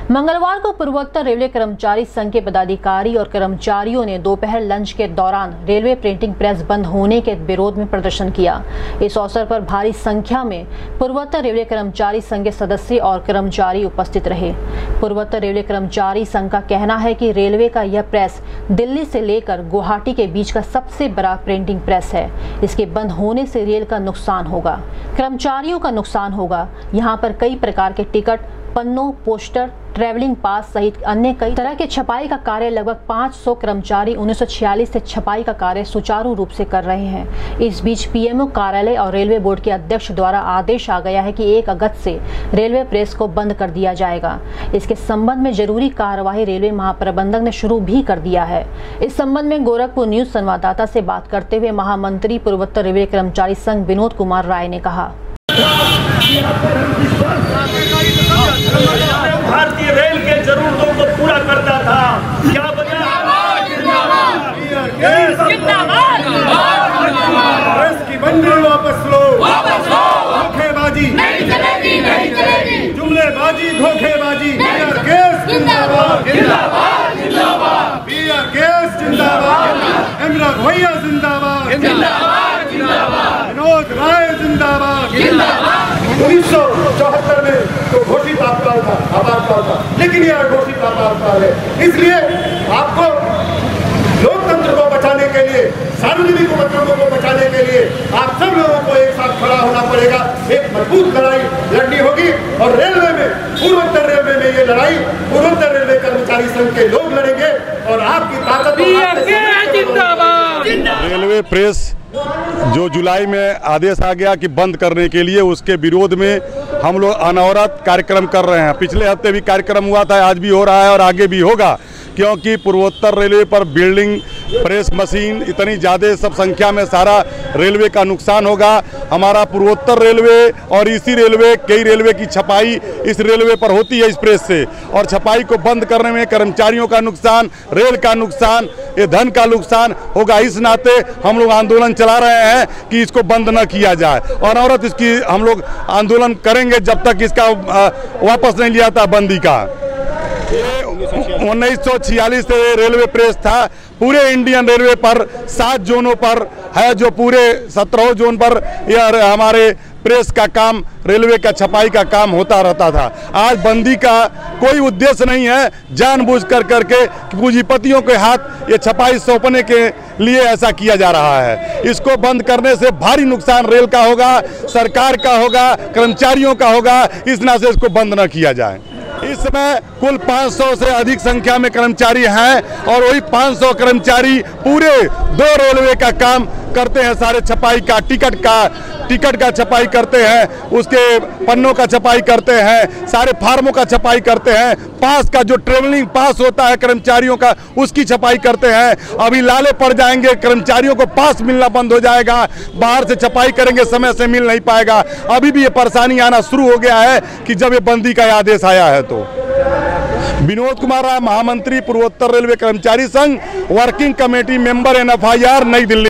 मंगलवार को पूर्वोत्तर रेलवे कर्मचारी संघ के पदाधिकारी और कर्मचारियों ने दोपहर लंच के दौरान रेलवे प्रिंटिंग प्रेस बंद होने के विरोध में प्रदर्शन किया। इस अवसर पर भारी संख्या में पूर्वोत्तर रेलवे कर्मचारी संघ के सदस्य और कर्मचारी उपस्थित रहे। पूर्वोत्तर रेलवे कर्मचारी संघ का कहना है कि रेलवे का यह प्रेस दिल्ली से लेकर गुवाहाटी के बीच का सबसे बड़ा प्रिंटिंग प्रेस है। इसके बंद होने से रेल का नुकसान होगा, कर्मचारियों का नुकसान होगा। यहाँ पर कई प्रकार के टिकट, पन्नों, पोस्टर, ट्रैवलिंग पास सहित अन्य कई तरह के छपाई का कार्य लगभग 500 कर्मचारी 1946 से छपाई का कार्य सुचारू रूप से कर रहे हैं। इस बीच पीएमओ कार्यालय और रेलवे बोर्ड के अध्यक्ष द्वारा आदेश आ गया है कि 1 अगस्त से रेलवे प्रेस को बंद कर दिया जाएगा। इसके संबंध में जरूरी कार्यवाही रेलवे महाप्रबंधक ने शुरू भी कर दिया है। इस संबंध में गोरखपुर न्यूज संवाददाता से बात करते हुए महामंत्री पूर्वोत्तर रेलवे कर्मचारी संघ विनोद कुमार राय ने कहा, भारतीय रेल के जरूरतों को पूरा करता था। क्या बचा? प्रेस की बंदी वापस लो, धोखेबाजी नहीं चलेगी, नहीं चलेगी, जुमलेबाजी, धोखेबाजी। जिंदाबाद, जिंदाबाद, जिंदाबाद, जिंदाबाद, इमरान भैया जिंदाबाद, जिंदाबाद, जिंदाबाद, विनोद राय जिंदाबाद, जिंदाबाद। 1974 में तो घोषित आपातकाल था, लेकिन यह घोषित आपातकाल है। इसलिए आपको लोकतंत्र को बचाने के लिए, सार्वजनिक उपक्रमों को बचाने के लिए आप सब लोगों को एक साथ खड़ा होना पड़ेगा। एक मजबूत लड़ाई लड़नी होगी और रेलवे में, पूर्वोत्तर रेलवे में ये लड़ाई पूर्वोत्तर रेलवे कर्मचारी संघ के लोग लड़ेंगे और आपकी ताकत। रेलवे प्रेस जो जुलाई में आदेश आ गया कि बंद करने के लिए, उसके विरोध में हम लोग अनवरत कार्यक्रम कर रहे हैं। पिछले हफ्ते भी कार्यक्रम हुआ था, आज भी हो रहा है और आगे भी होगा, क्योंकि पूर्वोत्तर रेलवे पर बिल्डिंग, प्रेस मशीन इतनी ज़्यादा सब संख्या में सारा रेलवे का नुकसान होगा। हमारा पूर्वोत्तर रेलवे और इसी रेलवे, कई रेलवे की छपाई इस रेलवे पर होती है इस प्रेस से, और छपाई को बंद करने में कर्मचारियों का नुकसान, रेल का नुकसान, ये धन का नुकसान होगा। इस नाते हम लोग आंदोलन चला रहे हैं कि इसको बंद न किया जाए और औरत इसकी हम लोग आंदोलन करेंगे जब तक इसका वापस नहीं लिया जाता बंदी का। 1946 से रेलवे प्रेस था। पूरे इंडियन रेलवे पर 7 जोनों पर है, जो पूरे 17 जोन पर यह हमारे प्रेस का काम, रेलवे का छपाई का काम होता रहता था। आज बंदी का कोई उद्देश्य नहीं है, जानबूझ कर करके पूंजीपतियों के हाथ ये छपाई सौंपने के लिए ऐसा किया जा रहा है। इसको बंद करने से भारी नुकसान रेल का होगा, सरकार का होगा, कर्मचारियों का होगा। इस नाते से इसको बंद न किया जाए। इस समय कुल 500 से अधिक संख्या में कर्मचारी हैं और वही 500 कर्मचारी पूरे 2 रेलवे का काम करते हैं। सारे छपाई का, टिकट का छपाई करते हैं, उसके पन्नों का छपाई करते हैं, सारे फार्मों का छपाई करते हैं, पास का जो ट्रेवलिंग पास होता है कर्मचारियों का, उसकी छपाई करते हैं। अभी लाले पड़ जाएंगे, कर्मचारियों को पास मिलना बंद हो जाएगा, बाहर से छपाई करेंगे समय से मिल नहीं पाएगा। अभी भी ये परेशानी आना शुरू हो गया है कि जब ये बंदी का आदेश आया है। तो विनोद कुमार राय, महामंत्री पूर्वोत्तर रेलवे कर्मचारी संघ, वर्किंग कमेटी मेंबर NFIR, नई दिल्ली।